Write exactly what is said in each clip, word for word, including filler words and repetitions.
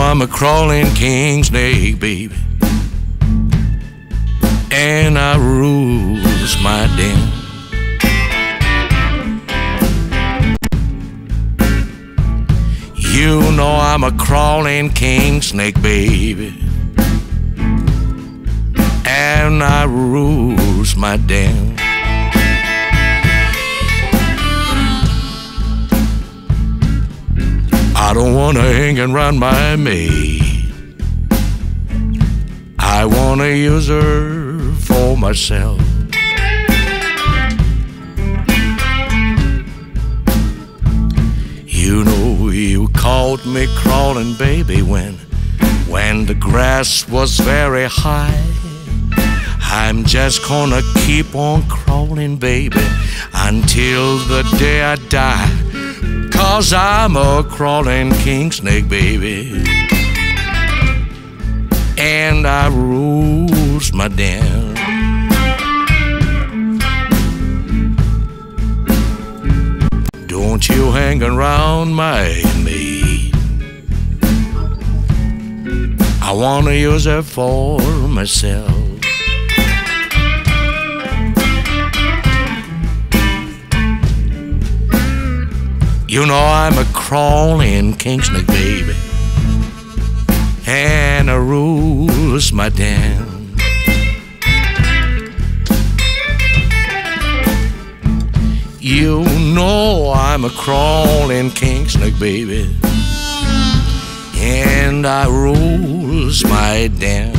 I'm a crawling king snake, baby, and I rules my den. You know I'm a crawling king snake, baby, and I rules my den. I don't wanna hang around my maid, I wanna use her for myself. You know you caught me crawling, baby, when when the grass was very high. I'm just gonna keep on crawling, baby, until the day I die, 'cause I'm a crawling king snake, baby, and I rules my den. Don't you hang around my maid, I wanna use her for myself. You know I'm a crawling king snake, baby, and I rules my den. You know I'm a crawling king snake, baby, and I rules my den.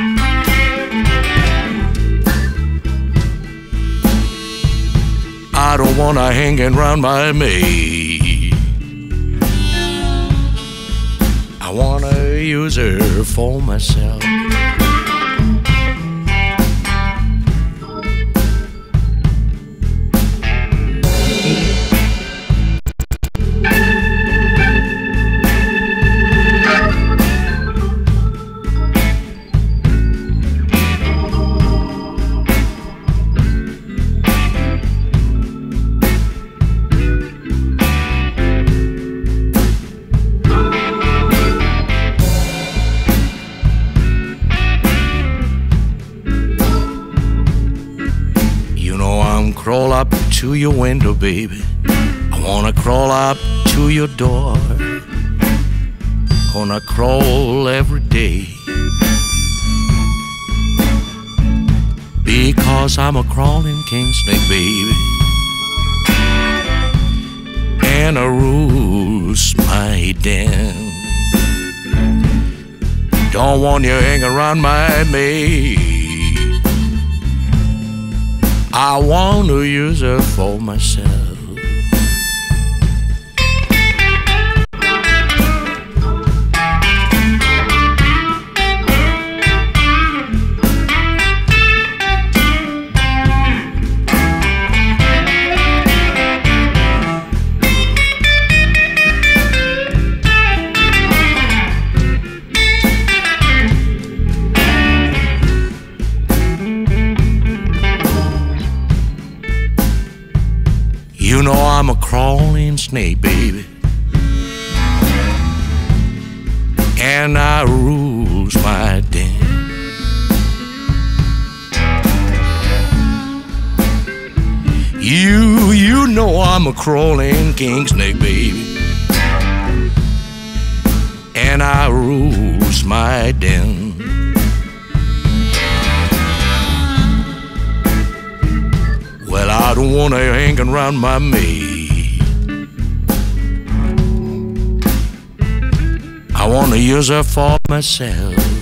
I don't wanna hang around my maid, I wanna use her for myself. Crawl up to your window, baby, I wanna crawl up to your door, gonna crawl every day, because I'm a crawling king snake, baby, and I rules my den. Don't want you hang around my maid, I want to use her for myself. You know I'm a crawling snake, baby, and I rules my den. You, you know I'm a crawling king snake, baby, and I rules my den. Well, I don't wanna hang around my maid, I wanna use her for myself.